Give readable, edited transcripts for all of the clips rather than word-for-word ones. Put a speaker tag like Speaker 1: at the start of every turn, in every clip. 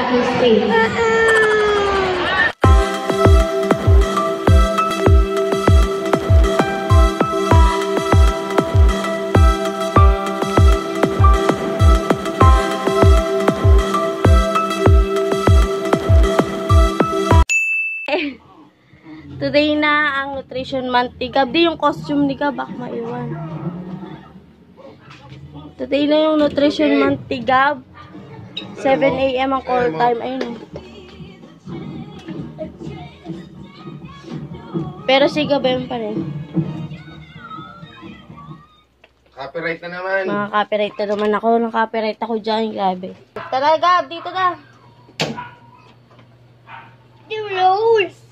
Speaker 1: Platinum State.
Speaker 2: Today na ang nutrition month ni Gab. Di yung costume ni Gab, baka maiwan. Today na yung nutrition month ni Gab. 7 AM ang call time. Ayun. Pero si Gab ayun pa rin.
Speaker 3: Copyright na naman.
Speaker 2: Mga copyright na naman ako. Nang-copyright ako dyan. Grabe. Tara Gab, dito na.
Speaker 4: The rose.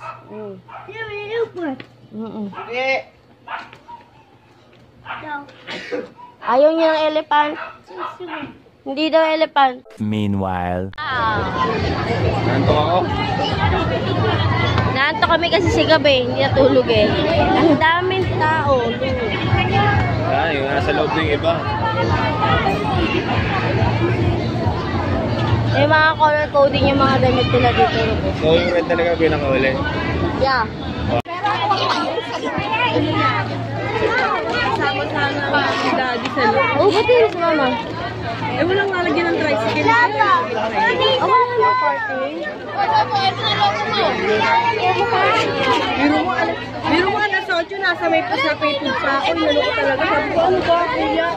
Speaker 2: Ayaw niya ng elephant. Hindi daw elephant.
Speaker 5: Meanwhile.
Speaker 3: Nanto ako.
Speaker 2: Naanto kami kasi si Gab eh. Hindi natulog eh. Ang daming tao.
Speaker 3: Yan, yung nasa loob ng iba.
Speaker 2: May mga color coding yung mga damit nila dito.
Speaker 3: So, yung red talaga pinakauli.
Speaker 2: Yeah.
Speaker 4: Sama-sama si Daddy sa loob.
Speaker 2: Oh, ba't yun si Mama?
Speaker 4: Eh, walang lalagyan ng tricycle.
Speaker 2: Oh, wala na party.
Speaker 4: Biro mo alas 8, nasa may pasapit pa ako. Inalo ko talaga. Sabi ko, ano ba, kuya?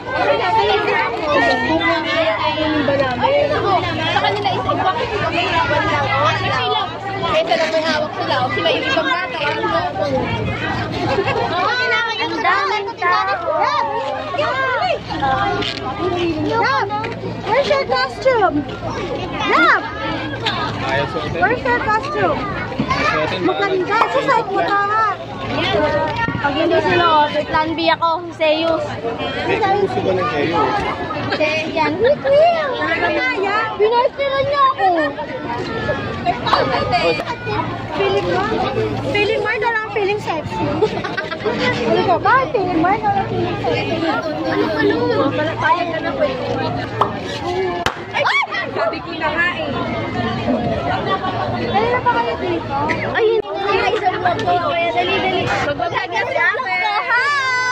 Speaker 4: Ano ba namin?
Speaker 6: Sa kanila isa, bakit ito may laban lang? Kaya sila may hawak sila. O sila yung ibang bata.
Speaker 2: Ang daming tao.
Speaker 4: Love! Where's your costume? Love!
Speaker 3: Ayaw suotin.
Speaker 4: Where's your costume?
Speaker 3: Suotin ba?
Speaker 4: Maganda. Susay mo ka ha.
Speaker 2: Pag hindi sila ako, may plan B ako. Zeus.
Speaker 3: May uso ba ng kayo?
Speaker 2: Yan.
Speaker 4: Kaya?
Speaker 2: Binartiran niya ako.
Speaker 4: Feeling mo na lang feeling sexy. Ano ka ba? Feeling mo na lang feeling sexy. Ano? Palapayag ka na po. Ay! Sabi ko na nga eh. Ano na pa kayo dito?
Speaker 2: Ayun. Ay, isang vlog ko. Kaya dali-dali. Magbabagas ka? Ha?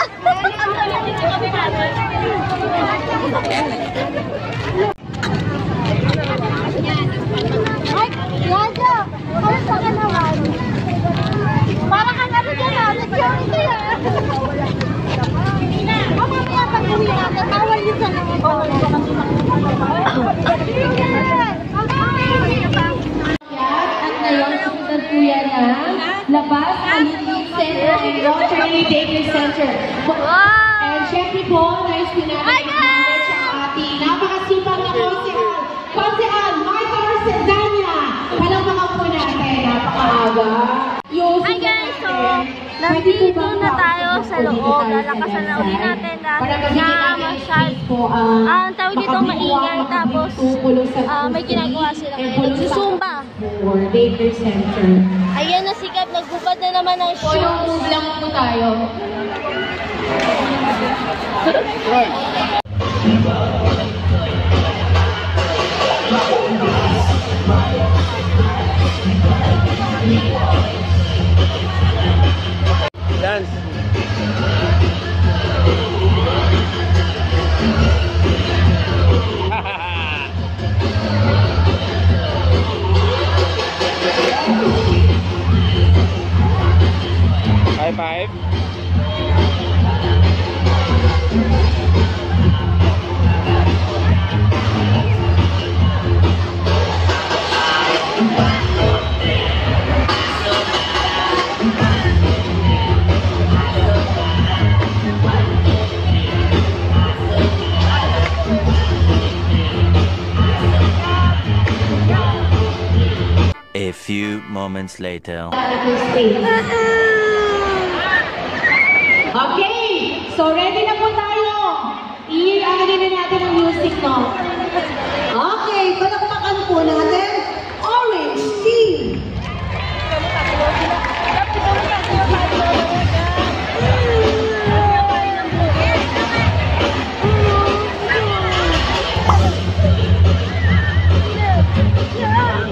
Speaker 4: Ay! Yaja! Kamusta ka naman? Para ka na rin yan. Security yan. Mamaya pag-uwi natin, bawal yun sa mga bawal.
Speaker 1: At ngayon, susunod po yan ng Labas Olympic Center and Rotary Daycare Center. And syempre po, nice po namin acknowledge ang ating napakasipag na Konsehal Martha Arcedania. Palakpakan po natin, napakaaga.
Speaker 2: Hi guys, so nandito na tayo sa loob. Lalakasan na uli natin dahil na ang tawag dito maingay. Tapos may ginagawa sila ngayon. Nagsusumba.
Speaker 1: Daycare Center.
Speaker 2: Ayan na si Gab, nagbubad na naman ng shoes.
Speaker 1: Move lang po tayo.
Speaker 3: Dance. High five.
Speaker 5: A few moments later.
Speaker 1: Okay, so ready na po tayo. I-ano na natin ang music, no? Okay, palakpakan po natin. Orange team.
Speaker 4: Yeah.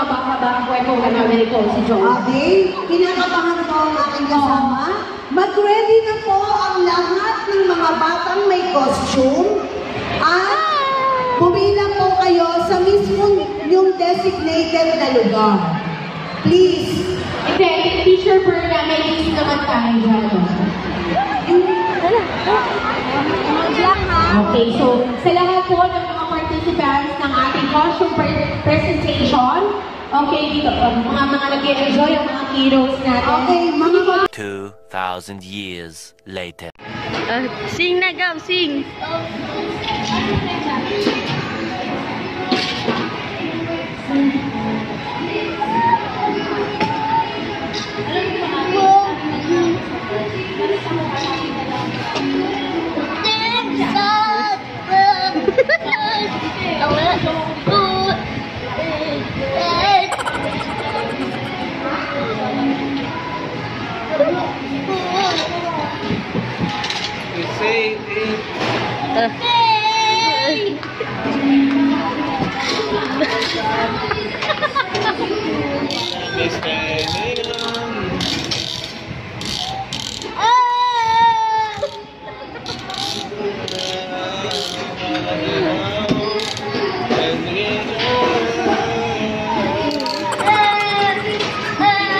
Speaker 1: mahaba-haba ang kwentuhan namin ni Coach Joe.
Speaker 7: Okay, kinakabahan ko ang aking kasama. Mag-ready na po ang lahat ng mga batang may costume. At pumila po kayo sa mismong yung designated na lugar. Please.
Speaker 1: Hindi, Teacher Berna, may list naman tayo dyan. Okay, so sa lahat po ng mga participants ng ating costume presentation, okay, dito, mga nag-enjoy ang mga heroes natin.
Speaker 7: Okay, mga
Speaker 5: 2,000 years later.
Speaker 2: Sing na, go, sing!
Speaker 3: Say it.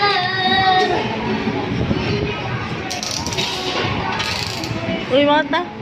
Speaker 2: Uy, mata.